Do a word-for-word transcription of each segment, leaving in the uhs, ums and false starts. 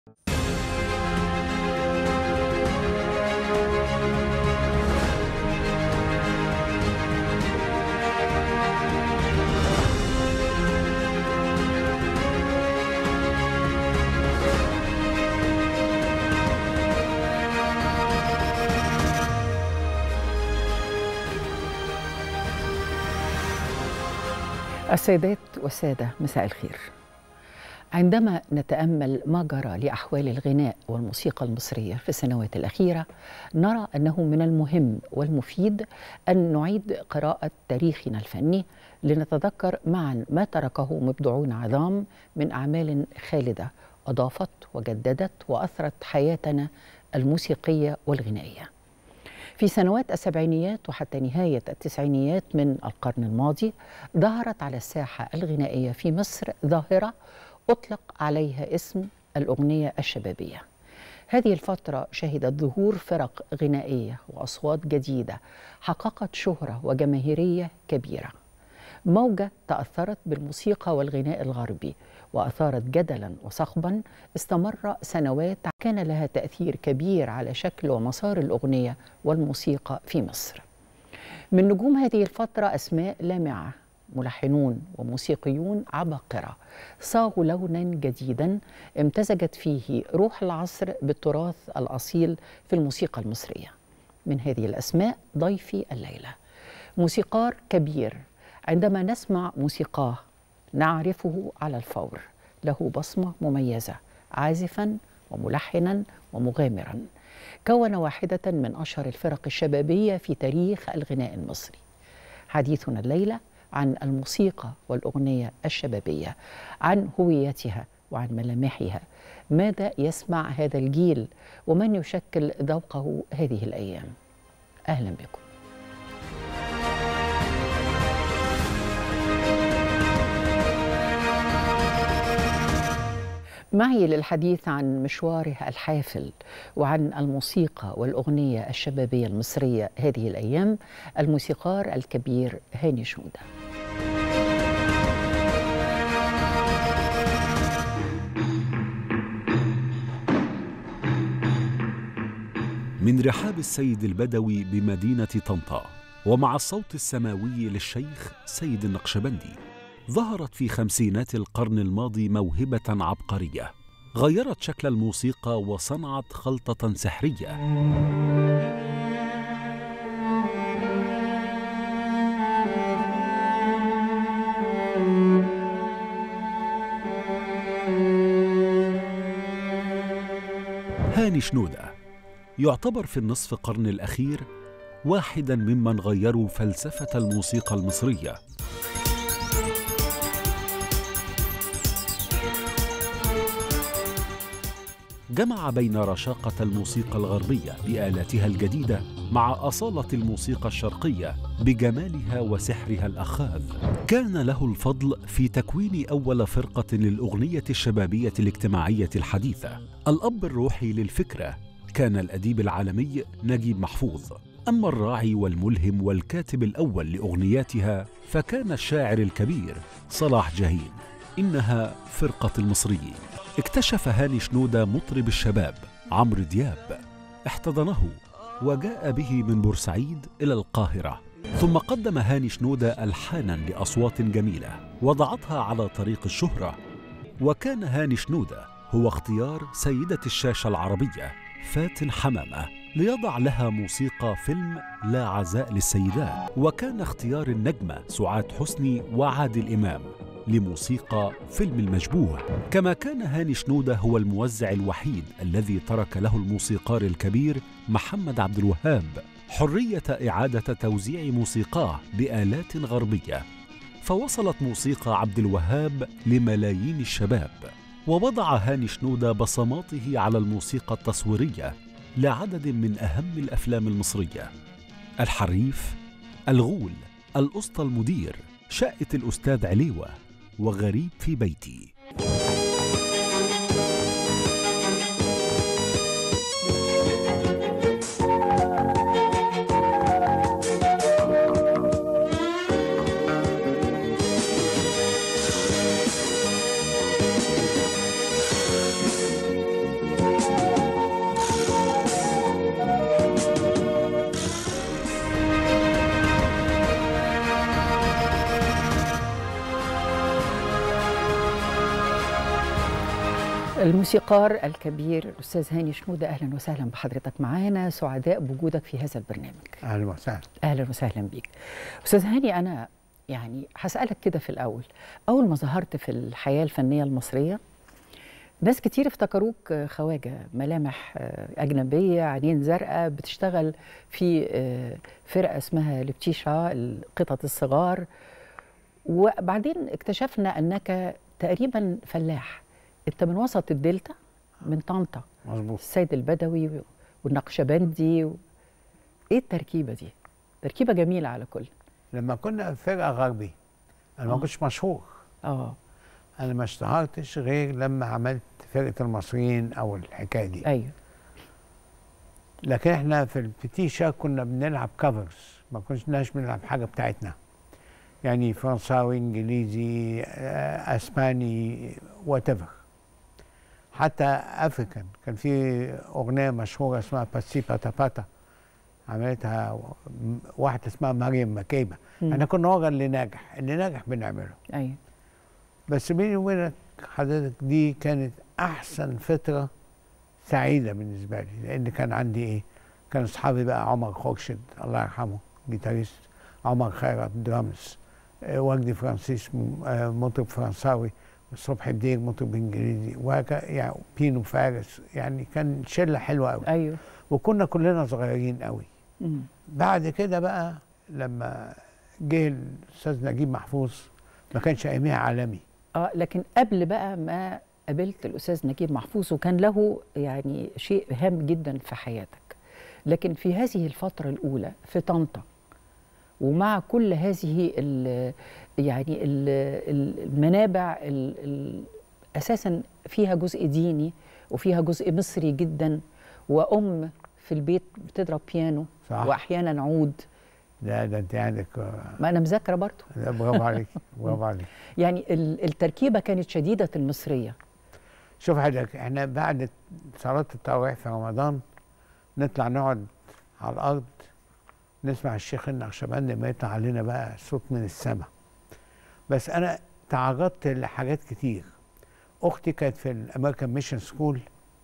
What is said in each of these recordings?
السيدات والسادة، مساء الخير. عندما نتأمل ما جرى لأحوال الغناء والموسيقى المصرية في السنوات الأخيرة، نرى أنه من المهم والمفيد أن نعيد قراءة تاريخنا الفني لنتذكر معا ما تركه مبدعون عظام من أعمال خالدة أضافت وجددت وأثرت حياتنا الموسيقية والغنائية. في سنوات السبعينيات وحتى نهاية التسعينيات من القرن الماضي ظهرت على الساحة الغنائية في مصر ظاهرة أطلق عليها اسم الأغنية الشبابية. هذه الفترة شهدت ظهور فرق غنائية وأصوات جديدة حققت شهرة وجماهيرية كبيرة، موجة تأثرت بالموسيقى والغناء الغربي وأثارت جدلا وصخبا استمر سنوات كان لها تأثير كبير على شكل ومسار الأغنية والموسيقى في مصر. من نجوم هذه الفترة أسماء لامعة، ملحنون وموسيقيون عباقرة صاغوا لونا جديدا امتزجت فيه روح العصر بالتراث الأصيل في الموسيقى المصرية. من هذه الأسماء ضيفي الليلة موسيقار كبير، عندما نسمع موسيقاه نعرفه على الفور، له بصمة مميزة، عازفا وملحنا ومغامرا، كون واحدة من أشهر الفرق الشبابية في تاريخ الغناء المصري. حديثنا الليلة عن الموسيقى والأغنية الشبابية، عن هويتها وعن ملامحها، ماذا يسمع هذا الجيل ومن يشكل ذوقه هذه الأيام. أهلا بكم. معي للحديث عن مشواره الحافل وعن الموسيقى والأغنية الشبابية المصرية هذه الأيام الموسيقار الكبير هاني شنودة. من رحاب السيد البدوي بمدينة طنطا ومع الصوت السماوي للشيخ سيد النقشبندي، ظهرت في خمسينات القرن الماضي موهبة عبقرية غيرت شكل الموسيقى وصنعت خلطة سحرية. هاني شنودة يعتبر في النصف قرن الأخير واحداً ممن غيروا فلسفة الموسيقى المصرية. جمع بين رشاقة الموسيقى الغربية بآلاتها الجديدة مع أصالة الموسيقى الشرقية بجمالها وسحرها الأخاذ. كان له الفضل في تكوين أول فرقة للأغنية الشبابية الاجتماعية الحديثة. الأب الروحي للفكرة كان الأديب العالمي نجيب محفوظ، أما الراعي والملهم والكاتب الأول لأغنياتها فكان الشاعر الكبير صلاح جاهين. إنها فرقة المصريين. اكتشف هاني شنودة مطرب الشباب عمرو دياب، احتضنه وجاء به من بورسعيد إلى القاهرة، ثم قدم هاني شنودة ألحانا لأصوات جميلة وضعتها على طريق الشهرة. وكان هاني شنودة هو اختيار سيدة الشاشة العربية فاتن حمامة ليضع لها موسيقى فيلم لا عزاء للسيدات، وكان اختيار النجمة سعاد حسني وعادل إمام لموسيقى فيلم المشبوه. كما كان هاني شنودة هو الموزع الوحيد الذي ترك له الموسيقار الكبير محمد عبد الوهاب حرية إعادة توزيع موسيقاه بآلات غربية، فوصلت موسيقى عبد الوهاب لملايين الشباب. ووضع هاني شنودة بصماته على الموسيقى التصويرية لعدد من أهم الأفلام المصرية: الحريف، الغول، الأسطى المدير، شقة الأستاذ عليوة، وغريب في بيتي. الموسيقار الكبير الأستاذ هاني شنودة، أهلا وسهلا بحضرتك معانا، سعداء بوجودك في هذا البرنامج. أهلا وسهلا. أهلا وسهلا بيك. أستاذ هاني، أنا يعني هسألك كده في الأول، أول ما ظهرت في الحياة الفنية المصرية ناس كتير افتكروك خواجة، ملامح أجنبية، عينين زرقاء، بتشتغل في فرقة اسمها لبتيشا القطط الصغار، وبعدين اكتشفنا أنك تقريبا فلاح. أنت من وسط الدلتا، من طنطا. مظبوط. السيد البدوي والنقشبندي و... إيه التركيبة دي؟ تركيبة جميلة على كل. لما كنا في فرقة غربي أنا ما كنتش مشهور. اه أنا ما اشتهرتش غير لما عملت فرقة المصريين أو الحكاية دي. أيوه. لكن احنا في البتيشا كنا بنلعب كفرز، ما كناش بنلعب حاجة بتاعتنا. يعني فرنساوي، إنجليزي، أسباني، وات ايفر. حتى افريكان، كان في اغنيه مشهوره اسمها باسي باتا باتا عملتها واحده اسمها مريم مكيبه. احنا كنا ورا اللي ناجح، اللي ناجح بنعمله. ايوه. بس بيني وبينك حضرتك دي كانت احسن فتره سعيده بالنسبه لي، لان كان عندي ايه؟ كان اصحابي بقى عمر خورشيد الله يرحمه جيتاريست، عمر خيرت درامز، وجدي فرانسيس مطرب فرنساوي، صبحي بدير مطرب انجليزي، وهكذا يعني، بينو فارس، يعني كان شله حلوه قوي. ايوه. وكنا كلنا صغيرين قوي. مم. بعد كده بقى لما جه الاستاذ نجيب محفوظ ما كانش اياميها عالمي. اه لكن قبل بقى ما قابلت الاستاذ نجيب محفوظ، وكان له يعني شيء هام جدا في حياتك، لكن في هذه الفتره الاولى في طنطا، ومع كل هذه ال يعني ال المنابع ال ال اساسا فيها جزء ديني وفيها جزء مصري جدا، وام في البيت بتضرب بيانو صح. واحيانا عود. لا ده انت عندك، ما انا مذاكره برضه. برافو عليك برافو عليك. يعني التركيبه كانت شديده المصريه. شوف حضرتك، احنا بعد صلاه التراويح في رمضان نطلع نقعد على الارض نسمع الشيخ النقشبندي ما يطلع علينا بقى صوت من السماء. بس انا تعرضت لحاجات كتير. اختي كانت في الامريكان ميشن سكول،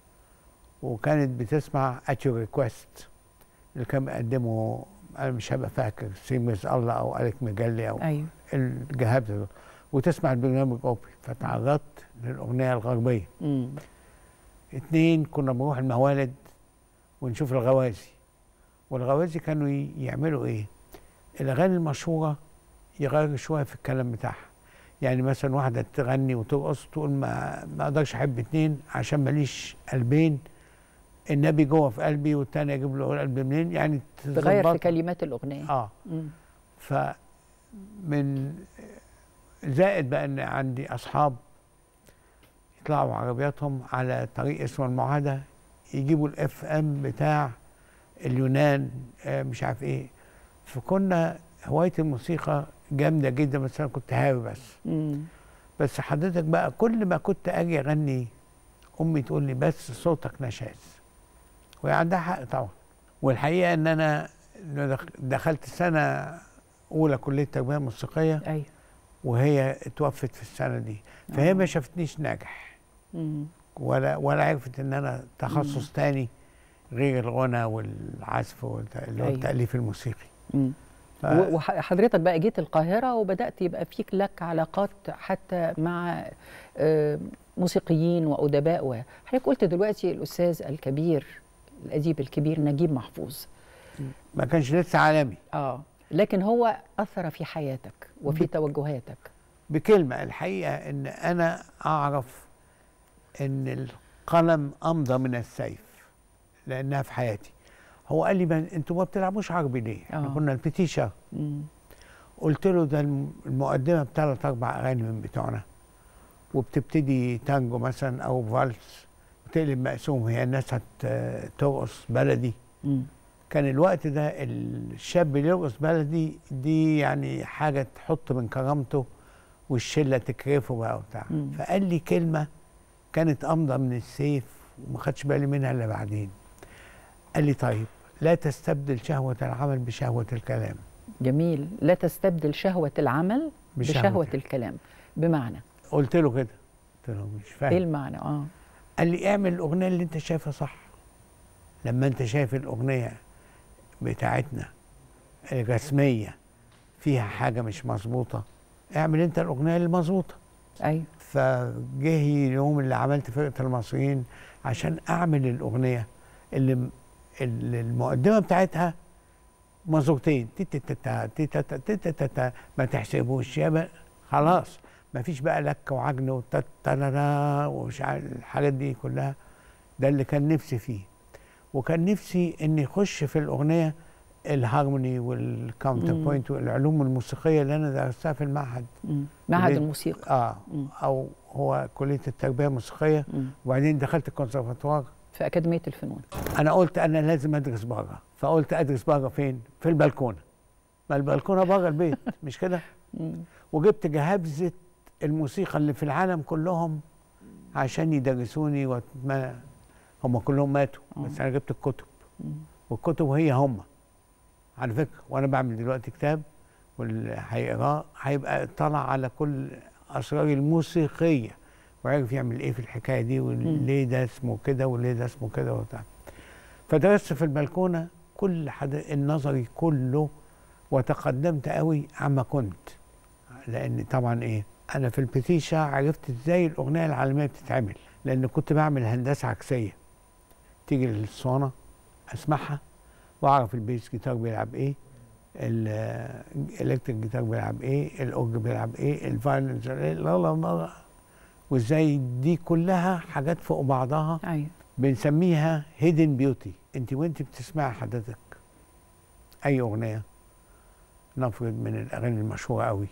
وكانت بتسمع ات يور ريكويست اللي كان بيقدمه، انا مش هبقى فاكر، سيمز الله او اليك مجلي او ايوه الجهاز ده، وتسمع البرنامج الاوبري، فتعرضت للاغنيه الغربيه. امم اتنين، كنا بنروح الموالد ونشوف الغوازي، والغوازي كانوا يعملوا ايه؟ الاغاني المشهوره يغيروا شويه في الكلام بتاعها. يعني مثلا واحده تغني وترقص تقول ما ما اقدرش احب اتنين عشان ماليش قلبين، النبي جوه في قلبي، والتاني اجيب له القلب منين، يعني تغير في كلمات الاغنيه. اه مم. فمن زائد بقى ان عندي اصحاب يطلعوا عربياتهم على طريق اسمه المعاهده يجيبوا الاف ام بتاع اليونان، آه مش عارف ايه. فكنا هوايه الموسيقى جامده جدا، بس انا كنت هاوي بس. مم. بس حضرتك بقى كل ما كنت اجي اغني امي تقول لي بس صوتك نشاز، وهي عندها حق طبعا. والحقيقه ان انا دخلت سنه اولى كليه التربيه الموسيقيه. ايوه. وهي اتوفت في السنه دي، فهي ما شافتنيش ناجح. مم. ولا ولا عرفت ان انا تخصص تاني غير الغنى والعزف اللي هو التاليف الموسيقي. مم. ف... وحضرتك بقى جيت القاهره وبدات يبقى فيك لك علاقات حتى مع موسيقيين وادباء. وحضرتك قلت دلوقتي الاستاذ الكبير الاديب الكبير نجيب محفوظ ما كانش لسه عالمي، اه لكن هو اثر في حياتك وفي ب... توجهاتك. بكلمه، الحقيقه ان انا اعرف ان القلم امضى من السيف لانها في حياتي. هو قال لي ما انتوا ما بتلعبوش عربي ليه؟ احنا كنا البتيشا. قلت له ده المقدمه بثلاث اربع اغاني من بتوعنا، وبتبتدي تانجو مثلا او فالس، وتقلب مقسوم، هي الناس هترقص بلدي. مم. كان الوقت ده الشاب اللي يرقص بلدي دي يعني حاجه تحط من كرامته، والشله تكرفه بقى وبتاع. فقال لي كلمه كانت امضى من السيف وما خدش بالي منها الا بعدين. قال لي طيب لا تستبدل شهوة العمل بشهوة الكلام. جميل. لا تستبدل شهوة العمل بشهوة, بشهوة الكلام. بمعنى؟ قلت له كده، قلت له مش فاهم ايه المعنى؟ اه قال لي اعمل الاغنيه اللي انت شايفها صح. لما انت شايف الاغنيه بتاعتنا الرسميه فيها حاجه مش مظبوطه، اعمل انت الاغنيه المظبوطه. ايوه. فجه اليوم اللي عملت فرقه المصريين عشان اعمل الاغنيه اللي, اللي المقدمه بتاعتها مظبوطين، ما تحسبوش يا خلاص، ما فيش بقى لك وعجن وتترا ومش عارف الحاجات دي كلها. ده اللي كان نفسي فيه. وكان نفسي اني اخش في الاغنيه الهارموني والكاونتر بوينت والعلوم الموسيقيه اللي انا درستها في المعهد. مم. معهد الموسيقى. اه مم. او هو كليه التربيه الموسيقيه. مم. وبعدين دخلت الكونسرفاتوار في اكاديميه الفنون. انا قلت انا لازم ادرس بره، فقلت ادرس بره فين؟ في البلكونه. ما البلكونه بره البيت مش كده؟ وجبت جهابزه الموسيقى اللي في العالم كلهم عشان يدرسوني وما هم كلهم ماتوا. أوه. بس انا جبت الكتب. مم. والكتب هي هم على فكره. وانا بعمل دلوقتي كتاب واللي هيقراه هيبقى اطلع على كل اسرار الموسيقيه وعرف يعمل ايه في الحكايه دي وليه ده اسمه كده وليه ده اسمه كده وبتاع. فدرست في البلكونه كل حد النظري كله وتقدمت قوي عما كنت. لان طبعا ايه انا في البتيشة عرفت ازاي الاغنيه العالميه بتتعمل، لان كنت بعمل هندسه عكسيه. تيجي للصوانه اسمعها واعرف البيس جيتار بيلعب ايه، الالكتريك جيتار بيلعب ايه، الاورج بيلعب ايه، الفايلن لا لا لا، وازاي دي كلها حاجات فوق بعضها. ايوه. بنسميها هيدن بيوتي. انت وانت بتسمعي حضرتك اي اغنيه، نفرض من الاغاني المشهوره قوي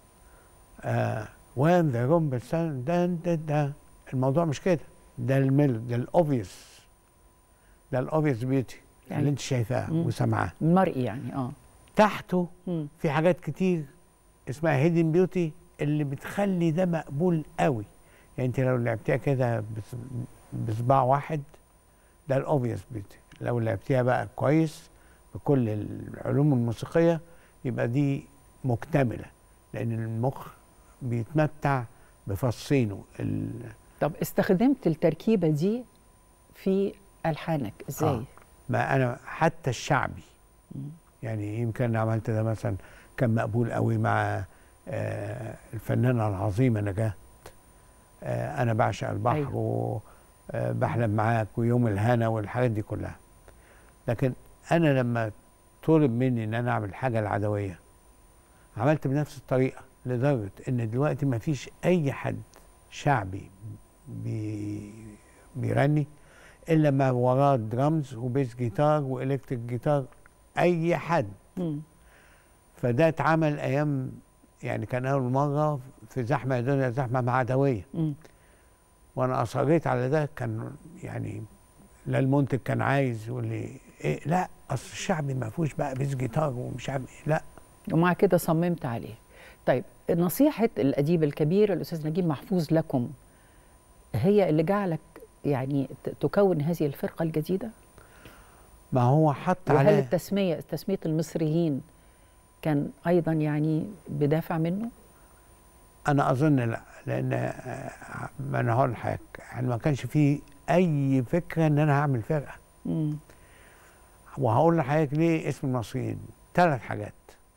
آه وين ذا رومبا سان دان دا، الموضوع مش كده. ده الميل، ده الاوبفيوس، ده الاوبفيوس بيوتي يعني اللي انت شايفاها وسامعاها المرئي يعني. اه تحته مم. في حاجات كتير اسمها هيدن بيوتي اللي بتخلي ده مقبول قوي. يعني انت لو لعبتيها كده بصباع واحد ده الاوبفيوس بيوتي، لو لعبتيها بقى كويس بكل العلوم الموسيقيه يبقى دي مكتمله، لان المخ بيتمتع بفصينه. طب استخدمت التركيبه دي في الحانك ازاي؟ آه. ما انا حتى الشعبي م. يعني يمكن عملت ده مثلا كان مقبول قوي مع آه الفنانه العظيمه نجاة. آه انا بعشق البحر. أيوه. وبحلم معاك ويوم الهنا والحاجات دي كلها. لكن انا لما طلب مني ان انا اعمل حاجه العدويه عملت بنفس الطريقه، لدرجه ان دلوقتي ما فيش اي حد شعبي بي بيغني الا ما وراه درامز وبيس جيتار والكتريك جيتار، اي حد. م. فده اتعمل ايام يعني كان اول مره في زحمه يا دنيا زحمه مع عدويه. م. وانا اصريت على ده. كان يعني لا المنتج كان عايز يقول لي إيه لا اصل الشعبي ما فيهوش بقى بيس جيتار ومش عارف ايه، لا. ومع كده صممت عليه. طيب نصيحه الاديب الكبير الاستاذ نجيب محفوظ لكم هي اللي جعلك يعني تكون هذه الفرقه الجديده؟ ما هو حط عليه. وهل التسميه تسميه المصريين كان ايضا يعني بدافع منه؟ انا اظن لا، لان ما انا هقول لحضرتك يعني ما كانش فيه اي فكره ان انا هعمل فرقه. امم وهقول لحضرتك ليه اسم المصريين. ثلاث حاجات.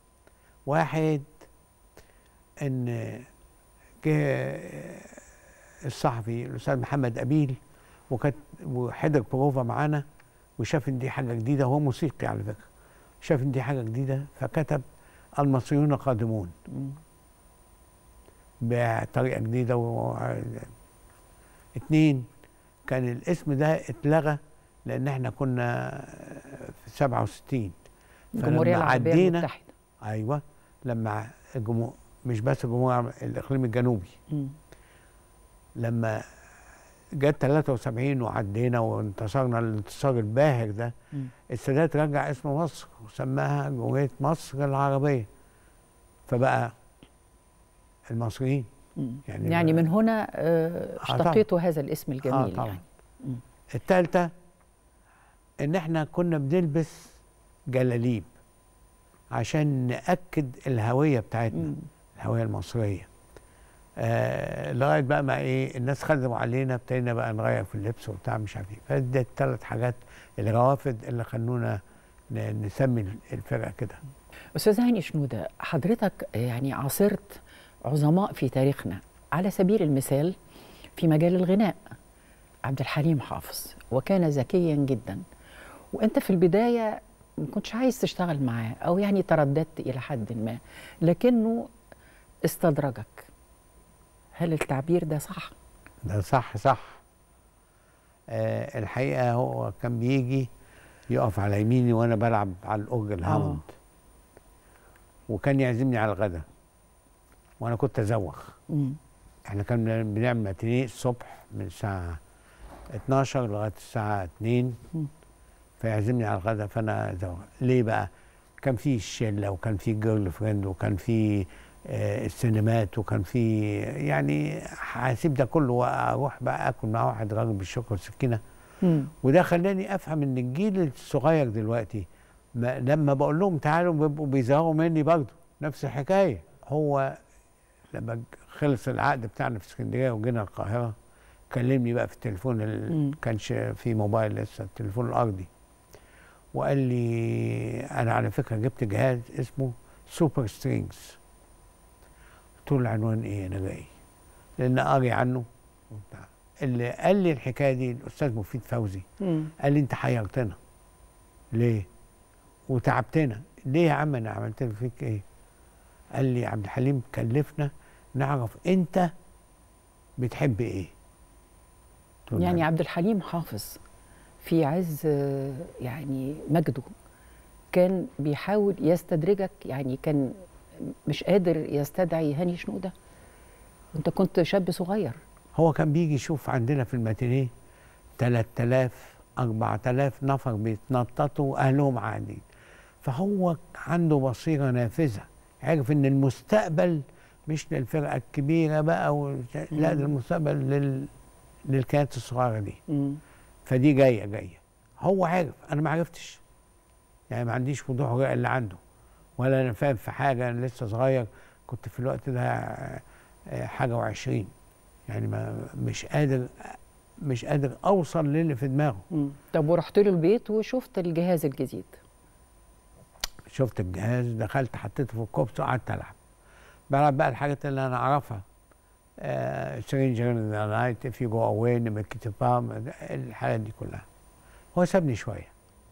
واحد ان جه الصحفي الاستاذ محمد قبيل وكانت وحضر بروفا معانا وشاف ان دي حاجه جديده، وهو موسيقي على فكره، شاف ان دي حاجه جديده فكتب المصريون قادمون بطريقه جديده. و... اتنين كان الاسم ده اتلغى لان احنا كنا في سبعة وستين الجمهوريه العربيه المتحده. ايوه لما الجمهور مش بس الجمهوريه الاقليم الجنوبي م. لما جت ثلاثة وسبعين وعدينا وانتصرنا الانتصار الباهر ده م. السادات رجع اسم مصر وسماها جمهوريه مصر العربيه، فبقى المصريين. يعني يعني من هنا اشتقيتوا هذا الاسم الجميل. آه يعني الثالثه ان احنا كنا بنلبس جلاليب عشان ناكد الهويه بتاعتنا. م. الهويه المصريه. آه لغايه بقى ما ايه الناس خدموا علينا، ابتدينا بقى نغير في اللبس وبتاع مش عارف ايه. فدي الثلاث حاجات الروافد اللي خلونا نسمي الفرقه كده. استاذ هاني شنوده، حضرتك يعني عاصرت عظماء في تاريخنا، على سبيل المثال في مجال الغناء عبد الحليم حافظ، وكان ذكيا جدا، وانت في البدايه ما كنتش عايز تشتغل معاه او يعني ترددت الى حد ما، لكنه استدرجك. هل التعبير ده صح؟ ده صح صح. آه الحقيقه هو كان بيجي يقف على يميني وانا بلعب على الاورج الهاوند، وكان يعزمني على الغداء وانا كنت ازوغ. احنا كنا بنعمل ماتينيه الصبح من الساعه اتناشر لغايه الساعه اتنين، فيعزمني على الغداء فانا ازوغ. ليه بقى؟ كان في الشله وكان في جيرل فريند وكان في آه السينمات وكان في يعني هسيب ده كله واروح بقى اكل مع واحد راجل بالشوكه والسكينه. وده خلاني افهم ان الجيل الصغير دلوقتي لما بقول لهم تعالوا بيبقوا بيزهقوا مني برضه نفس الحكايه. هو لما خلص العقد بتاعنا في اسكندريه وجينا القاهره كلمني بقى في التليفون اللي كانش في موبايل لسه، التليفون الارضي، وقال لي انا على فكره جبت جهاز اسمه سوبر سترينجز. قلت له العنوان ايه؟ انا جاي لان قاري عنه وبتاع. اللي قال لي الحكايه دي الاستاذ مفيد فوزي. مم. قال لي انت حيرتنا ليه؟ وتعبتنا ليه يا عم؟ انا عملت فيك ايه؟ قال لي عبد الحليم كلفنا نعرف انت بتحب ايه. يعني عبد الحليم حافظ في عز يعني مجده كان بيحاول يستدرجك، يعني كان مش قادر يستدعي هاني شنوده وانت كنت شاب صغير. هو كان بيجي يشوف عندنا في الماتينيه تلات آلاف أربعة آلاف نفر بيتنططوا واهلهم قاعدين، فهو عنده بصيره نافذه، عرف ان المستقبل مش للفرقه الكبيره بقى و... لا، ده المستقبل لل... للكيانات الصغيره دي. مم. فدي جايه جايه. هو عارف، انا ما عرفتش، يعني ما عنديش وضوح رؤيه اللي عنده، ولا انا فاهم في حاجه، انا لسه صغير، كنت في الوقت ده حاجه وعشرين، يعني ما مش قادر مش قادر اوصل للي في دماغه. مم. طب ورحت له البيت وشفت الجهاز الجديد؟ شفت الجهاز، دخلت حطيته في الكوبس وقعدت العب. بلعب بقى الحاجات اللي انا اعرفها، سترينجر ان ذا نايت، اف يو جو اواي، نمكيتي بام، الحاجات دي كلها. هو سابني شويه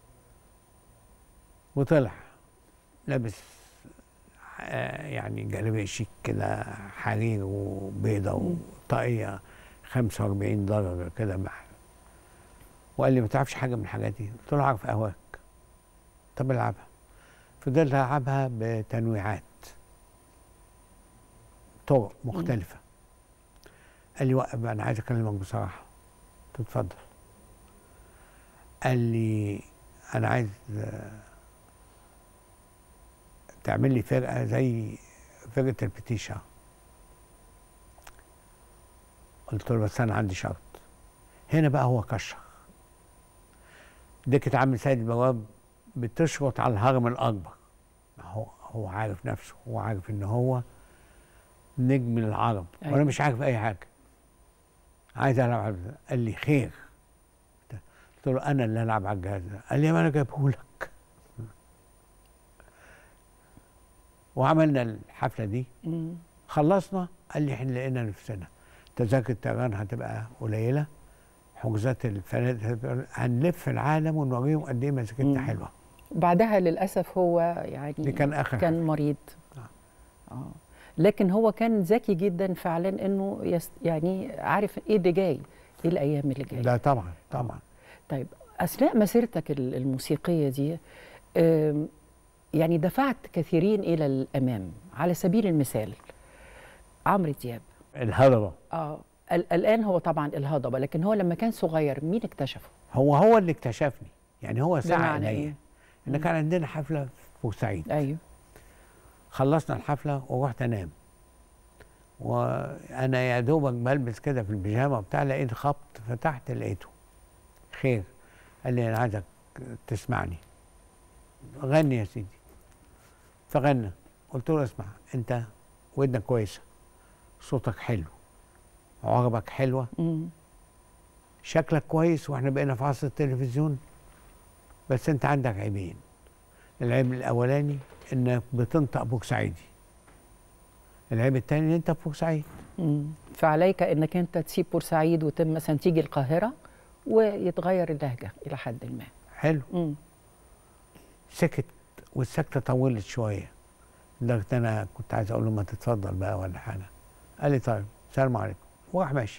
وطلع لابس آه يعني جلابيه شيك كده حرير وبيضه وطاقيه خمسة وأربعين درجه كده محل، وقال لي ما تعرفش حاجه من الحاجات دي؟ قلت له اعرف اهواك. طب العبها. فضلت العبها بتنويعات، طرق مختلفه. قال لي وقف بقى، انا عايز اكلمك بصراحه. قلت له اتفضل. قال لي انا عايز تعمل لي فرقه زي فرقه البتيشا. قلت له بس انا عندي شرط. هنا بقى هو كشر. دكة عم سيد البواب بتشرط على الهرم الاكبر. هو هو عارف نفسه، هو عارف ان هو نجم العرب. أيوة. وانا مش عارف اي حاجه، عايز العب. قال لي خير. قلت له انا اللي العب على الجهاز ده. قال لي ما انا جايبه لك. وعملنا الحفله دي. مم. خلصنا. قال لي احنا لقينا نفسنا تذاكر الطيران هتبقى قليله، حجوزات الفنادق هنلف العالم ونوريهم قد ايه مزيكتنا حلوه. بعدها للاسف هو يعني دي كان اخر كان حفل. مريض. آه. اه لكن هو كان ذكي جدا فعلا، انه يست يعني عارف ايه اللي جاي، ايه الايام اللي جايه. لا طبعا طبعا. طيب اثناء مسيرتك الموسيقيه دي يعني دفعت كثيرين الى الامام، على سبيل المثال عمرو دياب الهضبه. اه الان هو طبعا الهضبه، لكن هو لما كان صغير مين اكتشفه؟ هو هو اللي اكتشفني، يعني هو سعى الي. إيه؟ ان كان عندنا حفله في بورسعيد. ايوه. خلصنا الحفله ورحت انام، وانا يا دوبك بلبس كده في البيجامه وبتاع، لقيت خبط، فتحت لقيته. خير. قال لي انا عايزك تسمعني. غني يا سيدي. فغنى. قلت له اسمع، انت ودنك كويسه صوتك حلو، عربك حلوه، مم. شكلك كويس، واحنا بقينا في عصر التلفزيون، بس انت عندك عيبين. العيب الاولاني انك بتنطق بورسعيدي، العيب الثاني ان انت في بورسعيد. مم. فعليك انك انت تسيب بورسعيد وتم مثلا تيجي القاهره ويتغير اللهجه الى حد ما. حلو. مم. سكت، والسكته طولت شويه، لدرجه انا كنت عايز اقول له ما تتفضل بقى ولا حاجه. قال لي طيب السلام عليكم، وراح ماشي.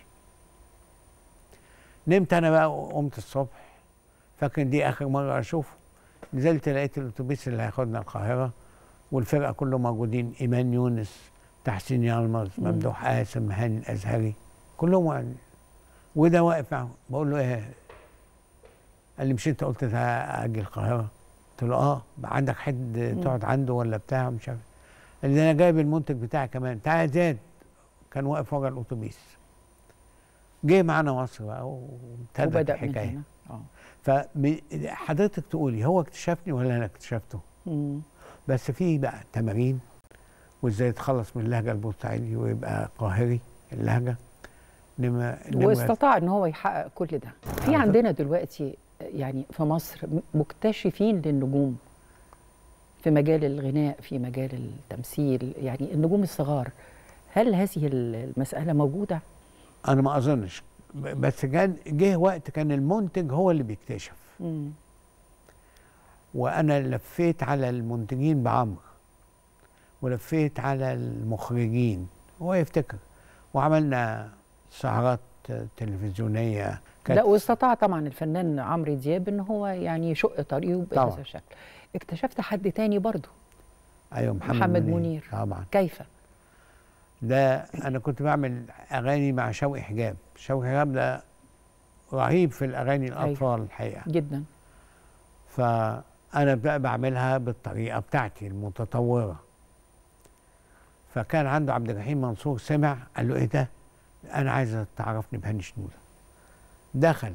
نمت انا بقى وقمت الصبح، فاكر دي اخر مره اشوفه. نزلت لقيت الاتوبيس اللي هياخدنا القاهره، والفرقه كلهم موجودين، ايمان يونس، تحسين يلمز، ممدوح قاسم، هاني الازهري، كلهم يعني. وده واقف معاهم، بقول له ايه؟ قال لي مش انت قلت اجي القاهره؟ قلت له اه. عندك حد تقعد عنده ولا بتاع مش عارف؟ قال لي انا جايب المنتج بتاعي كمان، تعالى يا زياد. كان واقف ورا الاتوبيس. جه معانا مصر بقى وابتدت الحكايه. اه فحضرتك تقولي هو اكتشفني ولا انا اكتشفته؟ مم. بس في بقى تمارين، وازاي يتخلص من اللهجه البورسعيدي ويبقى قاهري اللهجه. نما واستطاع ان هو يحقق كل ده. في عندنا دلوقتي يعني في مصر مكتشفين للنجوم في مجال الغناء، في مجال التمثيل، يعني النجوم الصغار. هل هذه المسألة موجودة؟ أنا ما أظنش، بس كان جه وقت كان المنتج هو اللي بيكتشف. مم. وأنا لفيت على المنتجين بعمر، ولفيت على المخرجين، هو يفتكر، وعملنا سهرات تلفزيونية. لا، واستطاع طبعا الفنان عمرو دياب ان هو يعني يشق طريقه بهذا الشكل. اكتشفت حد تاني برضه. ايوه، محمد, محمد منير. منير طبعا. كيف؟ ده انا كنت بعمل اغاني مع شوقي حجاب. شوقي حجاب ده رهيب في الاغاني الاطفال. أيوة. الحقيقه جدا. فانا بقى بعملها بالطريقه بتاعتي المتطوره. فكان عنده عبد الرحيم منصور، سمع قال له ايه ده؟ انا عايز تعرفني بهاني شنوده. دخل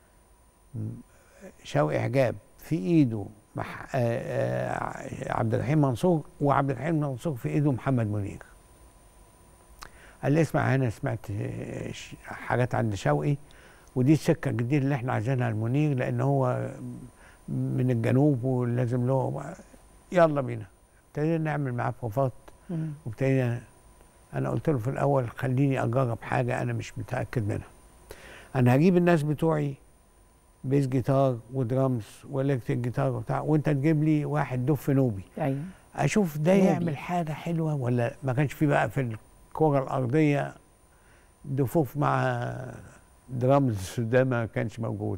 شوقي حجاب في ايده مح... عبد الرحيم منصور، وعبد الرحيم منصور في ايده محمد منير. قال لي اسمع، انا سمعت حاجات عند شوقي، ودي السكه الجديده اللي احنا عايزينها لمنير، لان هو من الجنوب ولازم له. يلا بينا. ابتدينا نعمل معاه بروفات، وابتدينا. انا قلت له في الاول خليني اجرب حاجه انا مش متاكد منها. انا هجيب الناس بتوعي بيس جيتار ودرامز والكتريك جيتار وبتاع، وانت تجيب لي واحد دف نوبي. ايوه. اشوف ده نوبي يعمل حاجه حلوه ولا. ما كانش في بقى في الكره الارضيه دفوف مع درامز، ده ما كانش موجود.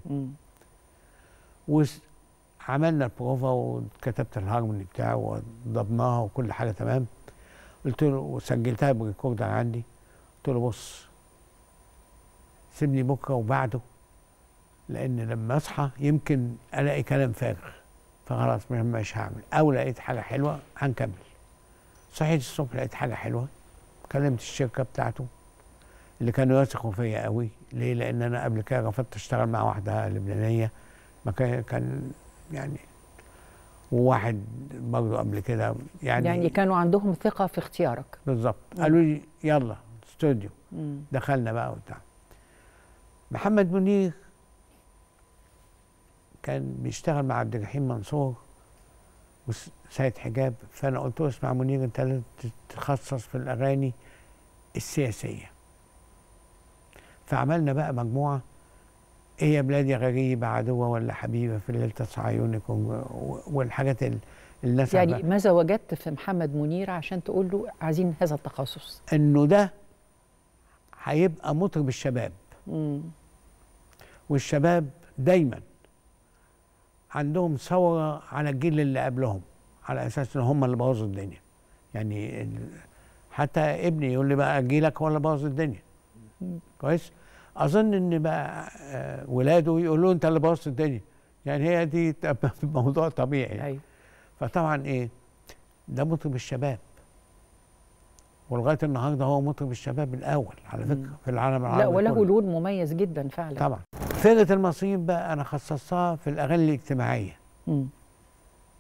وعملنا البروفا وكتبت الهارموني بتاعه وضبناها وكل حاجه تمام. قلت له وسجلتها بالريكوردر عندي. قلت له بص، سيبني بكره وبعده، لان لما اصحى يمكن الاقي كلام فارغ، فخلاص مش هعمل. او لقيت حاجه حلوه هنكمل. صحيت الصبح لقيت حاجه حلوه، كلمت الشركه بتاعته اللي كانوا يثقوا فيا قوي. ليه؟ لان انا قبل كده رفضت اشتغل مع واحده لبنانيه، ما كان كان يعني، وواحد برضه قبل كده يعني يعني كانوا عندهم ثقه في اختيارك. بالظبط. قالوا لي يلا استوديو. مم. دخلنا بقى وبتاع. محمد منير كان بيشتغل مع عبد الرحيم منصور وسيد حجاب، فانا قلت له اسمع منير، انت لازم تتخصص في الاغاني السياسيه. فعملنا بقى مجموعه، ايه يا بلادي غريبه، عدوه ولا حبيبه، في ليله عيونك، والحاجات اللي الناس يعني عبقى. ماذا وجدت في محمد منير عشان تقول له عايزين هذا التخصص؟ انه ده هيبقى مطرب الشباب. مم. والشباب دايما عندهم ثوره على الجيل اللي قبلهم، على اساس ان هم اللي بوظوا الدنيا. يعني حتى ابني يقول لي بقى جيلك هو اللي بوظ الدنيا. مم. كويس. اظن ان بقى ولاده يقولوا انت اللي بوظت الدنيا، يعني هي دي موضوع طبيعي. أيوة. فطبعا ايه، ده مطرب الشباب، ولغايه النهارده هو مطرب الشباب الاول على فكره في العالم العربي. لا، وله لون مميز جدا فعلا. طبعا. فرقه المصريين بقى انا خصصتها في الاغاني الاجتماعيه. مم.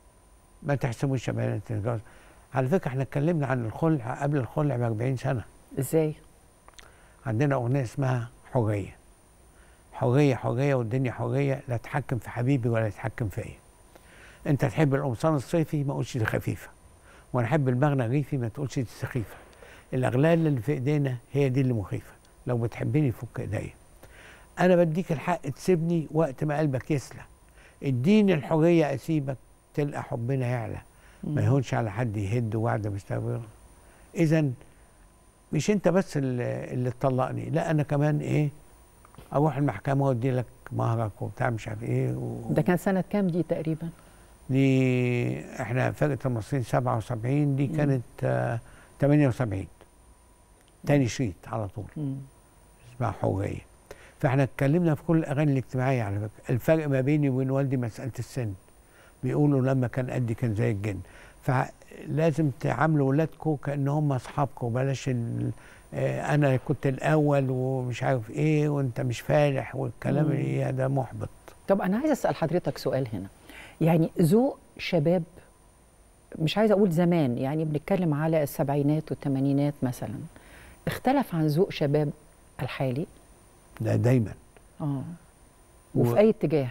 ما تحسبوش يا بنات الجواز. على فكره احنا اتكلمنا عن الخلع قبل الخلع ب أربعين سنه. ازاي؟ عندنا اغنيه اسمها حريه. حريه حريه والدنيا حريه، لا تحكم في حبيبي ولا تحكم فيا. انت تحب القمصان الصيفي ما تقولش دي خفيفه، وانا احب المغنى الريفي ما تقولش دي سخيفه. الاغلال اللي في ايدينا هي دي اللي مخيفه، لو بتحبني فك ايديا. انا بديك الحق تسيبني وقت ما قلبك يسلى، اديني الحريه اسيبك تلقى حبنا يعلى. ما يهونش على حد يهد وعد مستمر. اذا مش انت بس اللي, اللي تطلقني، لا انا كمان ايه اروح المحكمه وادي لك مهرك وبتاع مش عارف ايه و... ده كان سنه كام دي تقريبا؟ دي احنا فرقه المصريين سبعة وسبعين، دي كانت آه ثمانية وسبعين. تاني شريط على طول مم. اسمها حريه. فاحنا اتكلمنا في كل الاغاني الاجتماعيه على فكره. الفرق ما بيني وبين والدي مساله السن، بيقولوا لما كان قدي كان زي الجن. فلازم تعاملوا ولادكم كانهم اصحابكم، بلاش ال... آه انا كنت الاول ومش عارف ايه وانت مش فالح والكلام اللي ده محبط. طب انا عايزه اسال حضرتك سؤال هنا، يعني ذوق شباب، مش عايزه اقول زمان، يعني بنتكلم على السبعينات والثمانينات مثلا، اختلف عن ذوق شباب الحالي؟ ده دايما. اه وفي و... اي اتجاه؟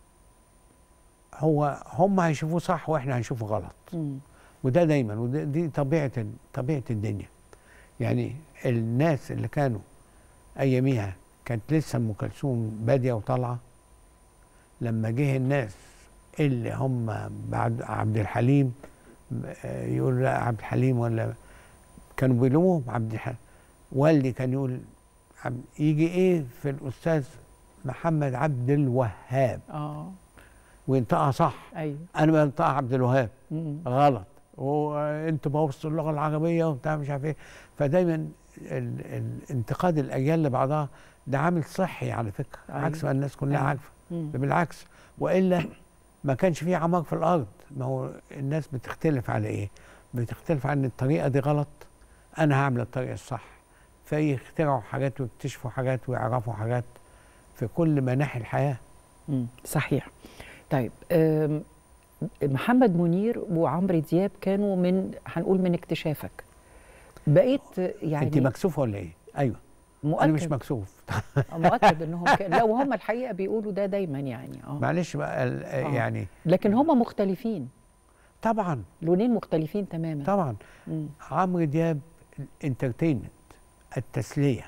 هو هم هيشوفوه صح واحنا هنشوفه غلط. مم. وده دايما، ودي طبيعه طبيعه الدنيا. يعني الناس اللي كانوا اياميها كانت لسه ام كلثوم باديه وطالعه، لما جه الناس اللي هم بعد عبد الحليم يقول لا عبد الحليم، ولا كانوا بيلوموه عبد الحليم، والدي كان يقول يجي ايه في الاستاذ محمد عبد الوهاب. اه وينطقها صح. ايوه انا بنطقها عبد الوهاب. مم. غلط، وانتوا بوظتوا اللغه العربيه وبتاع مش عارف ايه. فدايما الانتقاد الاجيال لبعضها ده عامل صحي على فكره. أيوة. عكس ما الناس كلها أيوة. عارفه. بالعكس، والا ما كانش فيه عمار في الارض. ما هو الناس بتختلف على ايه؟ بتختلف عن الطريقه دي غلط، انا هعمل الطريقه الصح. فيخترعوا حاجات ويكتشفوا حاجات ويعرفوا حاجات في كل مناحي الحياه. امم صحيح. طيب محمد منير وعمرو دياب كانوا من، هنقول من اكتشافك. بقيت يعني انت مكسوفه ولا ايه؟ ايوه مؤكد. انا مش مكسوف. مؤكد انهم كان، لا وهم الحقيقه بيقولوا ده دايما يعني. اه معلش بقى آه. يعني لكن هم مختلفين طبعا، لونين مختلفين تماما طبعا. عمرو دياب انترتينمنت، التسليه،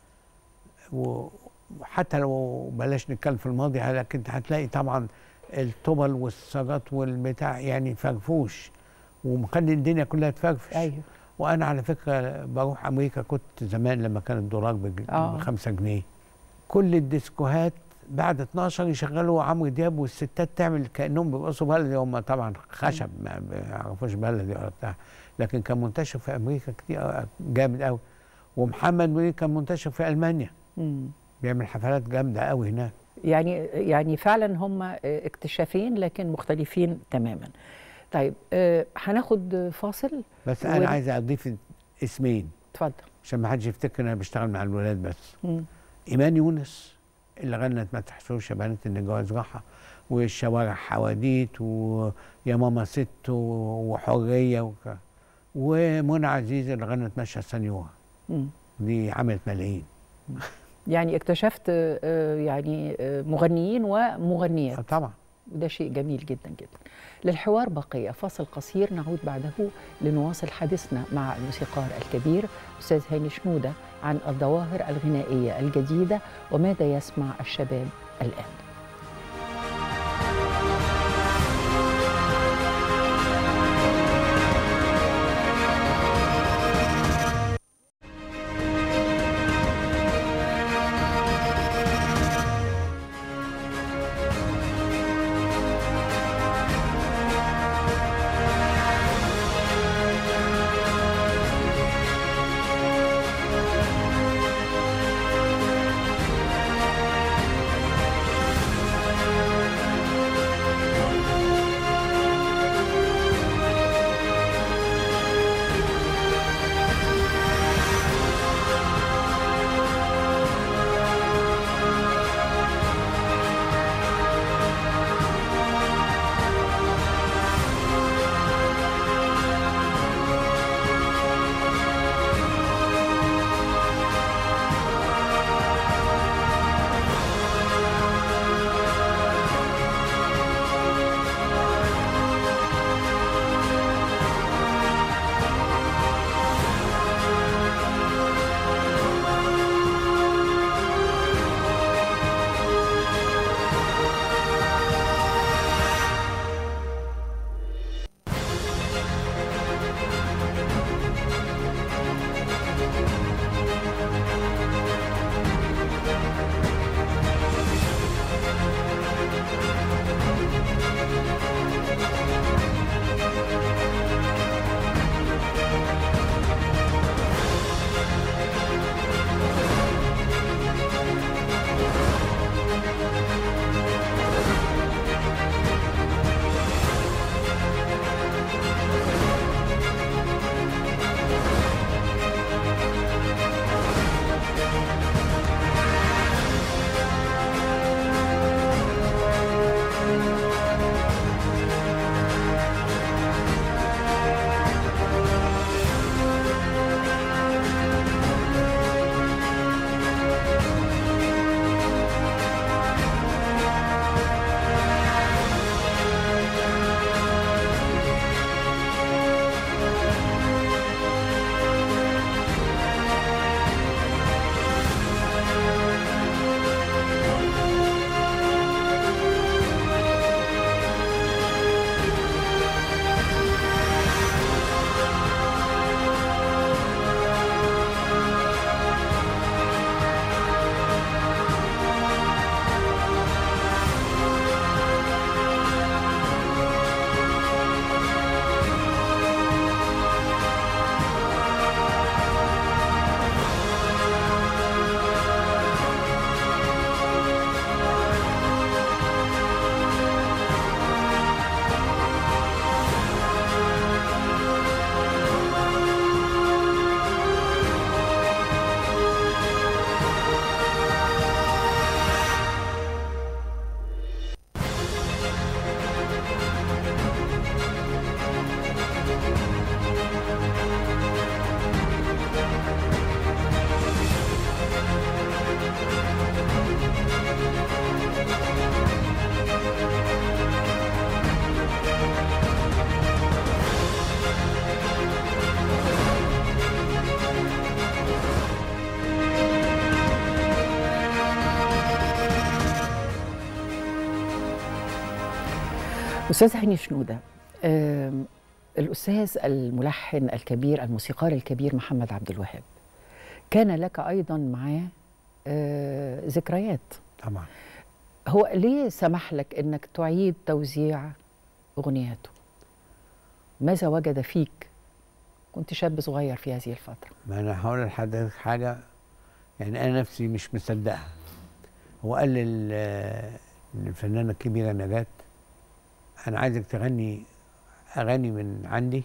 وحتى لو بلاش نتكلم في الماضي، لكن هتلاقي طبعا الطبل والسجات والبتاع يعني فرفوش ومخلي الدنيا كلها تفرفش. ايوه. وانا على فكره بروح امريكا، كنت زمان لما كان الدولار بخمسة جنيه، كل الديسكوهات بعد اتناشر يشغلوا عمرو دياب، والستات تعمل كانهم بيرقصوا بلدي. هم طبعا خشب ما بيعرفوش بلدي ولا بتاع، لكن كان منتشر في امريكا كتير جامد قوي. ومحمد منير كان منتشر في المانيا. امم بيعمل حفلات جامده قوي هناك. يعني يعني فعلا هم اكتشافين لكن مختلفين تماما. طيب آه هناخد فاصل، بس انا و... عايز اضيف اسمين. اتفضل. عشان ما حدش يفتكر ان انا بشتغل مع الولاد بس. مم. ايمان يونس اللي غنت ما تحسوش يا بنات ان الجواز راحه، والشوارع حواديت، ويا ماما ست، وحريه وك... ومنى عزيز اللي غنت مشى السنيوره. دي عملت ملايين. يعني اكتشفت يعني مغنيين ومغنيات. طبعا. وده شيء جميل جدا جدا. للحوار بقية، فاصل قصير نعود بعده لنواصل حديثنا مع الموسيقار الكبير أستاذ هاني شنودة عن الظواهر الغنائية الجديدة وماذا يسمع الشباب الآن. أستاذ هاني شنودة، آم، الأستاذ الملحن الكبير الموسيقار الكبير محمد عبد الوهاب كان لك أيضا معاه آه، ذكريات. طبعا. هو ليه سمح لك أنك تعيد توزيع أغنياته؟ ماذا وجد فيك؟ كنت شاب صغير في هذه الفترة. ما انا هقول لحضرتك حاجه، يعني انا نفسي مش مصدقها. هو قال لل- للفنانه الكبيره نجاة: انا عايزك تغني اغاني من عندي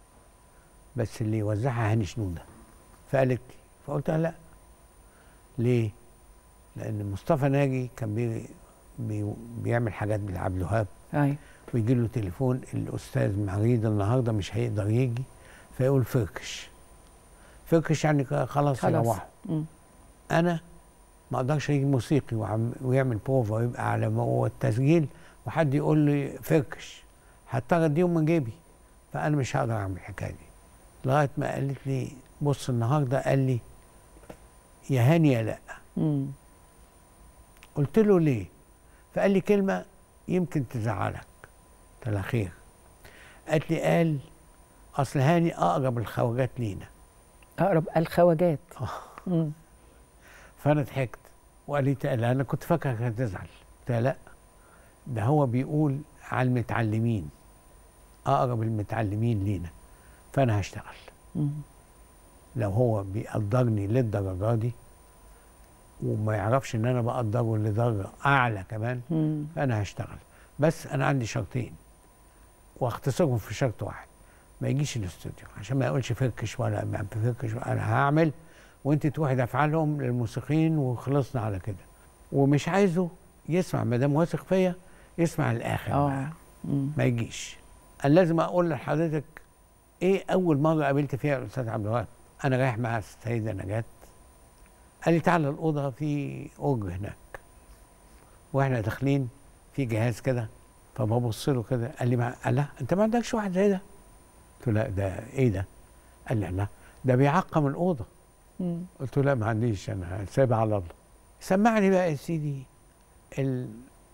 بس اللي يوزعها هاني شنودة. فقالت لي، فقلت لها لا. ليه؟ لان مصطفى ناجي كان بي بي بيعمل حاجات لعبد الوهاب، أي. ويجي له تليفون: الاستاذ مريض النهارده مش هيقدر يجي، فيقول فركش. فركش يعني خلاص خلاص. يروحوا. مم. انا ما اقدرش اجي موسيقي وعم ويعمل بروفا ويبقى على ما هو التسجيل وحد يقول لي فركش، هضطر اديهم من جيبي، فانا مش هقدر اعمل الحكايه دي. لغايه ما قالت لي: بص النهارده قال لي يا هاني يا لا. مم. قلت له ليه؟ فقال لي كلمه يمكن تزعلك. قلت لها خير. قالت لي: قال اصل هاني اقرب الخواجات لينا. أقرب الخواجات. مم. فانا ضحكت وقالت لي: انا كنت فاكرك هتزعل. قلت لها لا، ده هو بيقول على المتعلمين، اقرب المتعلمين لينا، فانا هشتغل. مم. لو هو بيقدرني للدرجه دي وما يعرفش ان انا بقدره لدرجه اعلى كمان، مم. فانا هشتغل. بس انا عندي شرطين واختصرهم في شرط واحد: ما يجيش الاستوديو عشان ما يقولش فركش ولا ما فركش. انا هعمل وانت تروحي دافعالهم للموسيقيين وخلصنا على كده. ومش عايزه يسمع، ما دام واثق فيا يسمع الاخر بقى. مم. ما يجيش. انا لازم اقول لحضرتك ايه اول مره قابلت فيها الاستاذ عبد الوهاب. انا رايح مع السيده نجاة، قال لي: تعالى الاوضه في اورج هناك. واحنا داخلين في جهاز كده، فببص له كده، قال لي: ما قال لا انت ما عندكش واحد زي ده؟ قلت له: لا، ده ايه ده؟ قال لي: لا ده بيعقم الاوضه. مم. قلت له: لا ما عنديش، انا سايبها على الله. سمعني بقى يا سيدي ال-